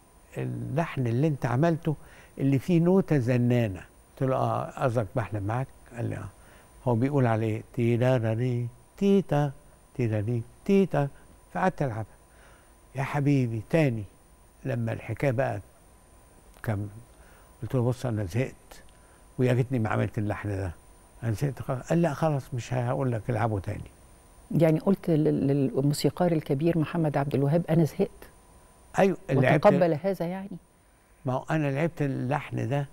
اللحن اللي انت عملته اللي فيه نوته زنانه. قلت له: اه قصدك بحلم معاك؟ قال لي: اه. هو بيقول عليه تيراري تيتا تيراري تيتا. فقعدت العبها. يا حبيبي تاني لما الحكايه بقى كم، قلت له: بص انا زهقت ويا ريتني ما عملت اللحن ده، انا زهقت خلاص. قال: لا خلاص مش هقول لك العبه تاني. يعني قلت لل- للموسيقار الكبير محمد عبد الوهاب أنا زهقت، ايوه لعبت. وتقبل هذا يعني؟ ما هو انا لعبت اللحن ده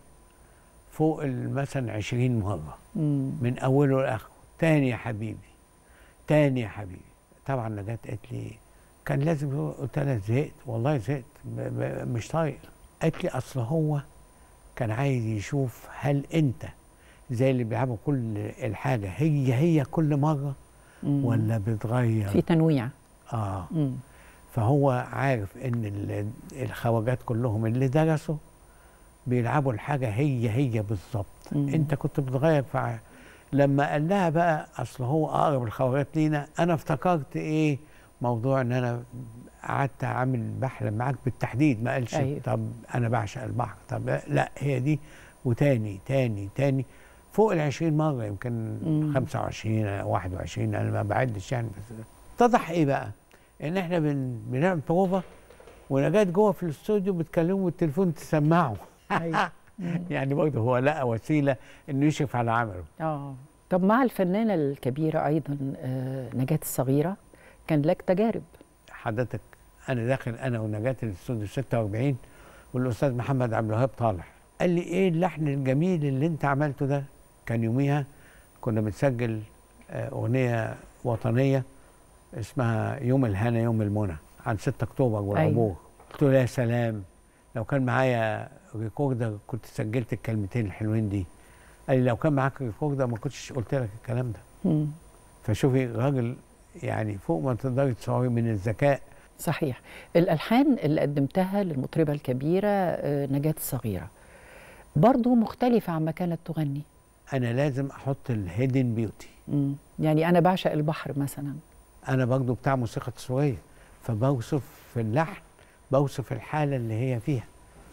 فوق ال- مثلا عشرين مره، مم. من اوله لاخره. تاني يا حبيبي، تاني يا حبيبي. طبعا نجاة قالت لي كان لازم يقول. قلت لها: زهقت والله زهقت، ب- ب- مش طايق. قالت لي: اصل هو كان عايز يشوف هل انت زي اللي بيلعبوا كل الحاجه هي هي كل مره مم. ولا بتغير. في تنويع. اه مم. فهو عارف ان ال- الخواجات كلهم اللي درسوا بيلعبوا الحاجه هي هي بالظبط. مم. انت كنت بتغير. فع لما قال لها بقى اصل هو اقرب الخواجات لينا، انا افتكرت ايه موضوع ان انا قعدت عامل بحلم معاك بالتحديد. ما قالش أيوة. طب انا بعشق البحر، طب لا هي دي. وتاني تاني تاني فوق العشرين مره، يمكن مم. خمسة وعشرين واحد وعشرين، انا ما بعدش يعني. بس اتضح ايه بقى؟ ان احنا بن... بنعمل بروفا ونجاة جوه في الاستوديو بتكلمه بالتليفون تسمعه. أيوة. مم. يعني برضه هو لقى وسيله انه يشرف على عمله. اه طب مع الفنانة الكبيرة أيضا آه، نجاة الصغيرة كان لك تجارب. حضرتك انا داخل انا ونجاة الاستوديو ستة وأربعين والاستاذ محمد عبد الوهاب طالع، قال لي: ايه اللحن الجميل اللي انت عملته ده؟ كان يوميها كنا بنسجل آه، اغنيه وطنيه اسمها يوم الهنا يوم المنى عن ستة اكتوبر والعبور. أيوة. قلت له: يا سلام لو كان معايا ريكوردر كنت سجلت الكلمتين الحلوين دي. قال لي: لو كان معاك ريكوردر ما كنتش قلت لك الكلام ده. مم. فشوفي راجل يعني فوق ما تقدري تصوري من الذكاء. صحيح. الألحان اللي قدمتها للمطربة الكبيرة آه، نجاة الصغيرة برضو مختلفة عما كانت تغني. انا لازم احط الهيدن بيوتي. مم. يعني أنا بعشق البحر مثلا. انا برضه بتاع موسيقى تصويريه، فبوصف في اللحن بوصف الحاله اللي هي فيها.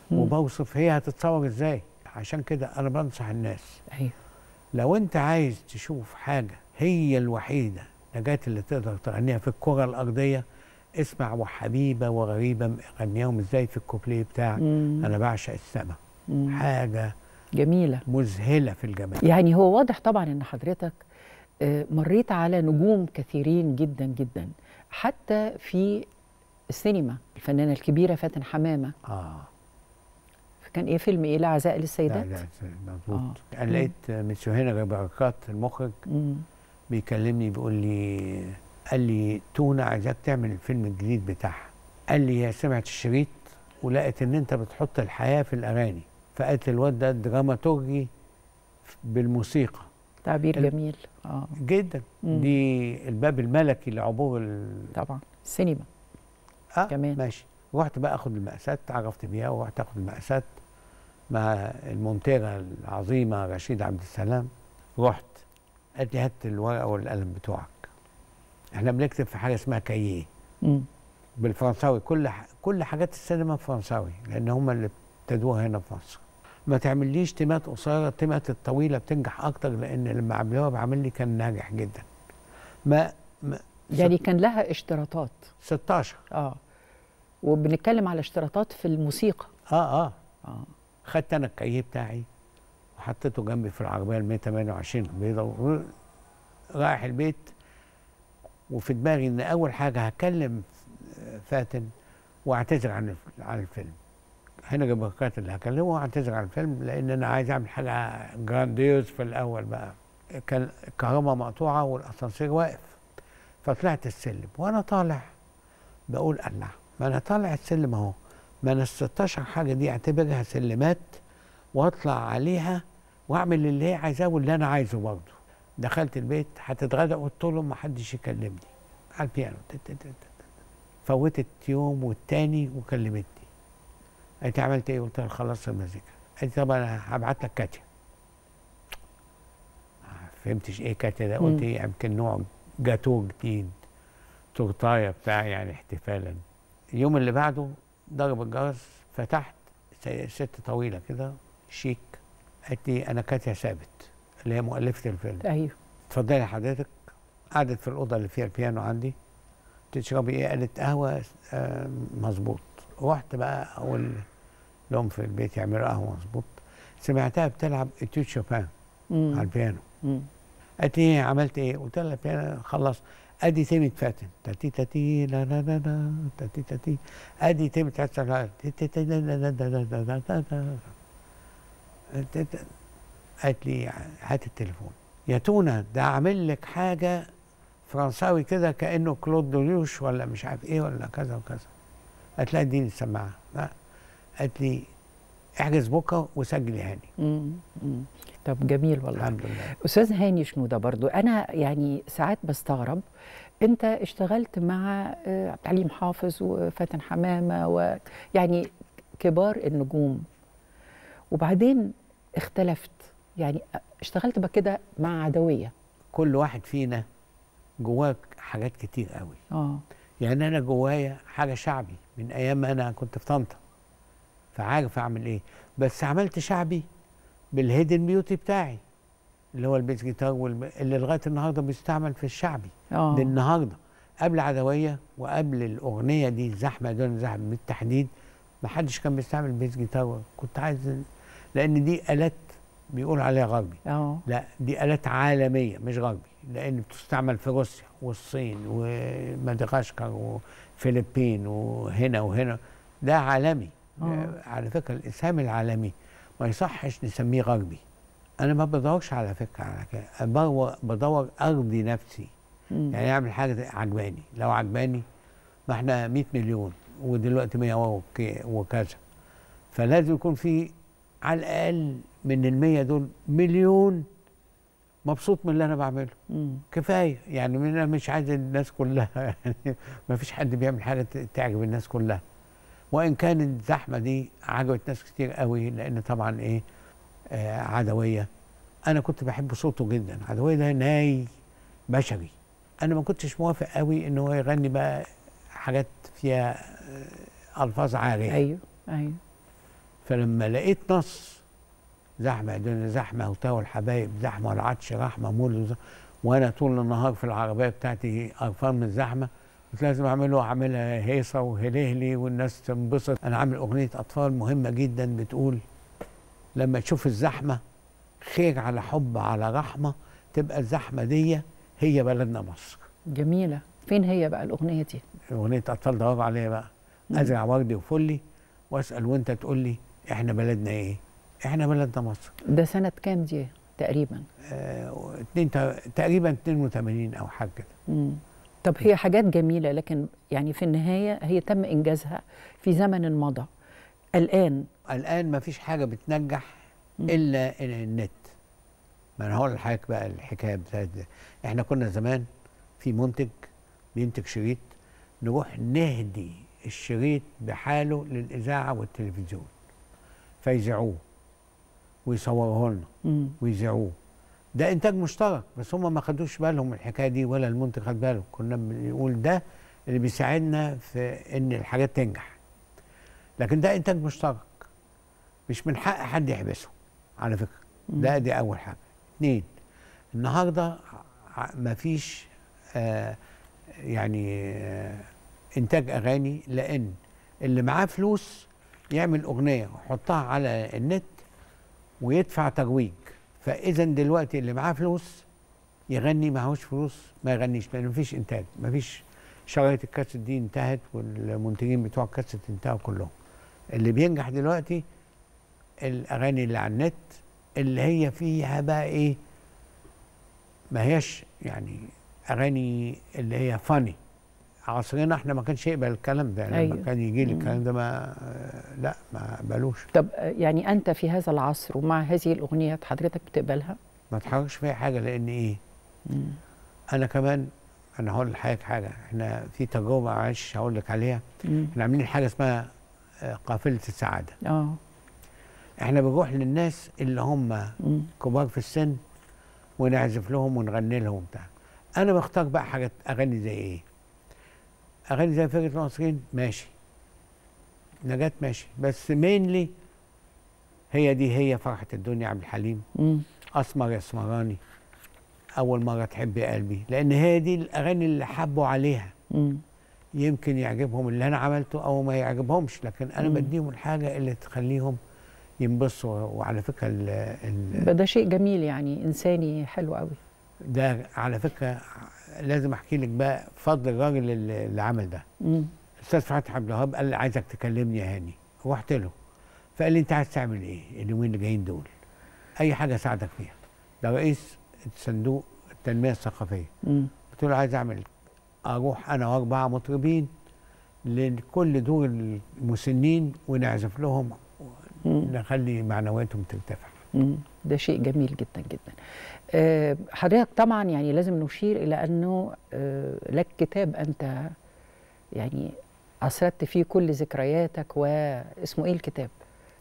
وبوصف هي هتتصور ازاي. عشان كده انا بنصح الناس، ايوه، لو انت عايز تشوف حاجه هي الوحيده نجاة اللي تقدر تغنيها في الكره الارضيه، اسمع وحبيبه وغريبه غنيهم ازاي في الكوبليه بتاع مم. انا بعشق السما. مم. حاجه جميلة مذهله في الجمال. يعني. هو واضح طبعا ان حضرتك آه، مريت على نجوم كثيرين جدا جدا، حتى في السينما. الفنانة الكبيرة فاتن حمامة، اه كان ايه فيلم ايه لا عزاء لا للسيدات؟ لا مظبوط. آه. انا لقيت مستر هنا بركات المخرج مم. بيكلمني بيقول لي، قال لي تونا عايزاك تعمل الفيلم الجديد بتاعها. قال لي هي سمعت الشريط ولقت ان انت بتحط الحياه في الاغاني، فقالت الواد ده دراماتورجي بالموسيقى. تعبير ال- جميل. اه جدا. مم. دي الباب الملكي لعبور ال... طبعا السينما اه كمان. ماشي. رحت بقى اخد المقاسات، تعرفت بيها ورحت اخد المقاسات مع المونتيرة العظيمه رشيد عبد السلام. رحت قالت لي هات الورقه والقلم بتوعك، احنا بنكتب في حاجه اسمها كاييه مم. بالفرنساوي، كل ح... كل حاجات السينما فرنساوي لان هم اللي ابتدوها هنا في مصر. ما تعمليش تيمات قصيره، التيمات الطويله بتنجح اكتر، لان لما عبد الوهاب عمل لي كان ناجح جدا. ما, ما يعني كان لها اشتراطات. ستاشر. اه وبنتكلم على اشتراطات في الموسيقى. اه اه اه خدت انا الكاييه بتاعي وحطيته جنبي في العربيه ال مية وتمانية وعشرين البيضاء، رايح البيت وفي دماغي ان اول حاجه هكلم فاتن واعتذر عن عن الفيلم. هنا بركات اللي هكلمه واعتذر عن الفيلم، لان انا عايز اعمل حاجه جرانديوز في الاول. بقى كان الكهرباء مقطوعه والاسانسير واقف، فطلعت السلم وانا طالع بقول الله، ما انا طالع السلم اهو، ما انا ال ستاشر حاجه دي اعتبرها سلمات واطلع عليها واعمل اللي هي عايزاه واللي انا عايزه برضه. دخلت البيت هتتغدى، قلت لهم ما حدش يكلمني على البيانو. فوتت يوم والتاني وكلمتني، قالت عملت ايه؟ قلت لها خلصت المزيكا. قالت طب انا هبعت لك كاتيا. ما فهمتش ايه كاتيا ده، قلت ايه يمكن نوع جاتو جديد، تورتايه بتاع يعني احتفالا. اليوم اللي بعده ضرب الجرس، فتحت ست طويله كده شيك، قالت لي انا كاتيا ثابت اللي هي مؤلفه الفيلم. ايوه اتفضلي حضرتك. قعدت في الاوضه اللي فيها البيانو عندي. تشربي ايه؟ قالت قهوه. آه مظبوط. رحت بقى اول لهم في البيت يعملوا قهوه مظبوط. سمعتها بتلعب اتيود شوبان على البيانو. مم. قالت لي عملت ايه؟ قلت لها البيانو خلص. ادي تيمة فاتن تاتي تاتي لا لا لا لا تاتي تاتي. ادي تيمة فاتن لا تاتي لا لا لا لا لا لا. قالت لي هات التليفون يا تونا، ده عامل لك حاجه فرنساوي كده كانه كلود دوليوش ولا مش عارف ايه ولا كذا وكذا. قالت لها اديني السماعه. لا، قالت لي احجز بكره وسجل يا هاني. مم. مم. طب جميل والله. الحمد لله. استاذ هاني شنوده، برضو انا يعني ساعات بستغرب، انت اشتغلت مع آه، عبد الحليم حافظ وفاتن حمامه ويعني كبار النجوم، وبعدين اختلفت، يعني اشتغلت بقى كده مع عدويه. كل واحد فينا جواك حاجات كتير قوي. اه يعني انا جوايا حاجه شعبي من ايام ما انا كنت في طنطا، فعارف اعمل ايه. بس عملت شعبي بالهيدن بيوتي بتاعي اللي هو البيس جيتار والب... اللي لغايه النهارده بيستعمل في الشعبي اه للنهارده. قبل عدويه وقبل الاغنيه دي زحمه دون زحمه بالتحديد ما حدش كان بيستعمل بيس جيتار. كنت عايز، لان دي الات بيقول عليها غربي. اه لا، دي الات عالميه مش غربي، لان بتستعمل في روسيا والصين ومدغشقر وفلبين وهنا وهنا. ده عالمي. آه. على فكره الاسهام العالمي ما يصحش نسميه غربي. انا ما بدورش على فكره على كده، بدور بدور ارضي نفسي. مم. يعني اعمل حاجه عجباني. لو عجباني، ما احنا مية مليون ودلوقتي مية وكذا، فلازم يكون في على الاقل من المية دول مليون مبسوط من اللي انا بعمله. مم. كفايه يعني. انا مش عايز الناس كلها يعني ما فيش حد بيعمل حاجه تعجب الناس كلها، وان كانت الزحمه دي عجبت ناس كتير قوي، لان طبعا ايه آه عدويه انا كنت بحب صوته جدا. عدويه ده ناي بشري. انا ما كنتش موافق قوي ان هو يغني بقى حاجات فيها آه الفاظ عاريه. ايوه ايوه. فلما لقيت نص زحمه الدنيا زحمه وبتاع والحبايب زحمه والعطش رحمه مول، وانا طول النهار في العربيه بتاعتي قرفان من الزحمه، قلت لازم اعمله اعملها هيصه وهلهلي والناس تنبسط. انا عامل اغنيه اطفال مهمه جدا بتقول لما تشوف الزحمه خير على حب على رحمه، تبقى الزحمه دي هي بلدنا مصر. جميله. فين هي بقى الاغنيه دي؟ اغنيه اطفال دوروا عليها بقى. ازرع وردي وفلي واسال وانت تقول لي احنا بلدنا ايه؟ احنا بلدنا مصر. ده سنه كام دي تقريبا؟ آه اتنين تقريبا اتنين وتمانين او حاجه كده. امم طب هي حاجات جميله، لكن يعني في النهايه هي تم انجازها في زمن مضى. الان الان ما فيش حاجه بتنجح الا النت. ما انا هقول لحضرتك بقى الحكايه بتاعت احنا كنا زمان في منتج بينتج شريط، نروح نهدي الشريط بحاله للاذاعه والتلفزيون فيذيعوه ويصوروه لنا ويذيعوه. ده انتاج مشترك، بس هم ما خدوش بالهم من الحكايه دي ولا المنتج خد باله. كنا بنقول ده اللي بيساعدنا في ان الحاجات تنجح، لكن ده انتاج مشترك مش من حق حد يحبسه على فكره. ده دي اول حاجه. اتنين، النهارده ما فيش آه يعني آه انتاج اغاني، لان اللي معاه فلوس يعمل اغنيه ويحطها على النت ويدفع ترويج. فاذا دلوقتي اللي معاه فلوس يغني، معهوش فلوس ما يغنيش، لان مفيش انتاج، مفيش. شرايط الكاسيت دي انتهت والمنتجين بتوع الكاسيت انتهوا كلهم. اللي بينجح دلوقتي الاغاني اللي على النت، اللي هي فيها بقى ايه، ما هياش يعني اغاني اللي هي فاني. عصرنا احنا ما كانش يقبل الكلام ده. أيوة. لما كان يجي لي الكلام ده ما لا ما قبلوش. طب يعني انت في هذا العصر ومع هذه الاغنيات حضرتك بتقبلها؟ ما تحركش فيها حاجه، لان ايه مم. انا كمان انا هقول لحضرتك حاجه. احنا في تجربه معلش هقول لك عليها. مم. احنا عاملين حاجه اسمها قافله السعاده. اه احنا بنروح للناس اللي هم مم. كبار في السن ونعزف لهم ونغني لهم بتاع. انا بختار بقى حاجات اغاني زي ايه؟ اغاني زي فرقه المصريين ماشي، نجاة ماشي، بس مينلي هي دي هي فرحه الدنيا عبد الحليم، مم. اسمر يا اسمراني، اول مره تحبي قلبي، لان هي دي الاغاني اللي حبوا عليها. مم. يمكن يعجبهم اللي انا عملته او ما يعجبهمش، لكن انا بديهم الحاجه اللي تخليهم ينبسطوا. وعلى فكره ال ال ده شيء جميل يعني انساني حلو قوي. ده على فكره لازم احكي لك بقى فضل الراجل اللي, اللي عمل ده. مم. الاستاذ فتحي عبد الوهاب قال لي عايزك تكلمني يا هاني. رحت له فقال لي انت عايز تعمل ايه اليومين اللي جايين دول؟ اي حاجه اساعدك فيها. ده رئيس صندوق التنميه الثقافيه. مم. قلت له عايز اعمل اروح انا واربعه مطربين لكل دور المسنين ونعزف لهم، نخلي معنوياتهم ترتفع. مم. ده شيء جميل جدا جدا. أه حضرتك طبعا يعني لازم نشير الى انه أه لك كتاب انت يعني اسردت فيه كل ذكرياتك، واسمه ايه الكتاب؟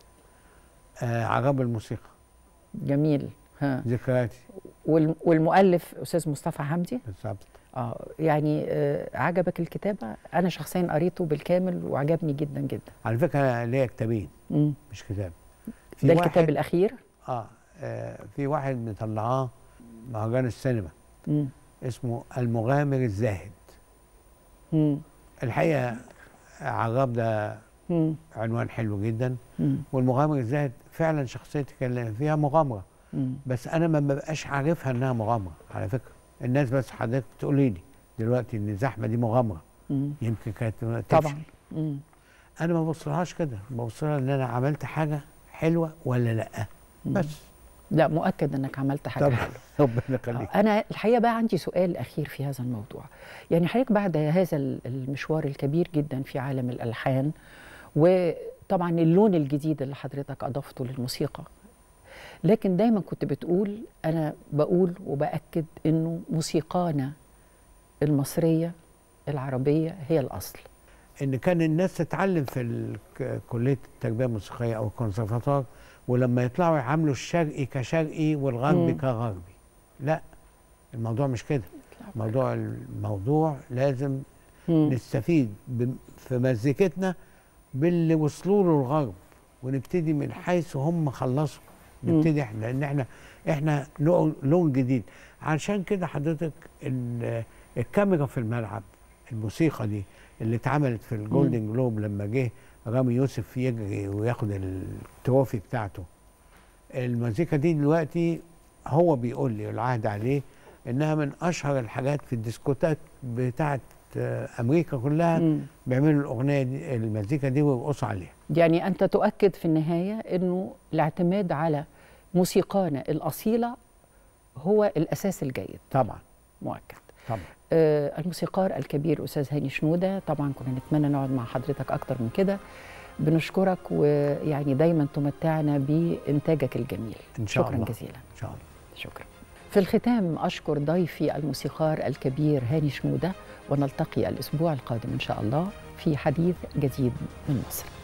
آه عرب الموسيقى. جميل. ها ذكرياتي. والمؤلف استاذ مصطفى حمدي. بالظبط. اه يعني آه عجبك الكتابه؟ انا شخصيا قريته بالكامل وعجبني جدا جدا. على فكره ليا كتابين مش كتاب. ده الكتاب الاخير؟ آه, اه في واحد مطلعاه مهرجان السينما. مم. اسمه المغامر الزاهد. مم. الحقيقه عراب ده مم. عنوان حلو جدا. مم. والمغامر الزاهد فعلا شخصيتي كان فيها مغامره. مم. بس انا ما ببقاش عارفها انها مغامره على فكره. الناس بس حضرتك بتقولي لي دلوقتي ان الزحمه دي مغامره. مم. يمكن كانت طبعا. مم. انا ما ببصلهاش كده، ببصلها ان انا عملت حاجه حلوه ولا لا. مم. بس لا مؤكد انك عملت حاجه حلوه. ربنا يخليك. انا الحقيقه بقى عندي سؤال اخير في هذا الموضوع. يعني حضرتك بعد هذا المشوار الكبير جدا في عالم الالحان، وطبعا اللون الجديد اللي حضرتك اضفته للموسيقى، لكن دايما كنت بتقول، انا بقول وباكد انه موسيقانا المصريه العربيه هي الاصل. ان كان الناس تتعلم في كليه التربيه الموسيقيه او الكونسرفاتوار، ولما يطلعوا يعاملوا الشرقي كشرقي والغربي مم. كغربي. لا، الموضوع مش كده. الموضوع الموضوع لازم مم. نستفيد في مزيكتنا باللي وصلوا له الغرب. ونبتدي من حيث هم خلصوا، نبتدي احنا، لان احنا احنا لون جديد. عشان كده حضرتك الكاميرا في الملعب، الموسيقى دي اللي اتعملت في الجولدن جلوب لما جه رامي يوسف يجري وياخد التروفي بتاعته، المزيكا دي دلوقتي هو بيقول لي العهد عليه انها من اشهر الحاجات في الديسكوتات بتاعت امريكا كلها. مم. بيعملوا الاغنيه دي، المزيكا دي، ويرقصوا عليها. يعني انت تؤكد في النهايه انه الاعتماد على موسيقانا الاصيله هو الاساس الجيد. طبعا مؤكد طبعا. آه الموسيقار الكبير استاذ هاني شنوده، طبعا كنا نتمنى نقعد مع حضرتك اكتر من كده. بنشكرك، ويعني دايما تمتعنا بانتاجك الجميل. ان شاء شكرا الله. جزيلا. ان شاء الله. شكرا. في الختام اشكر ضيفي الموسيقار الكبير هاني شنوده، ونلتقي الاسبوع القادم ان شاء الله في حديث جديد من مصر.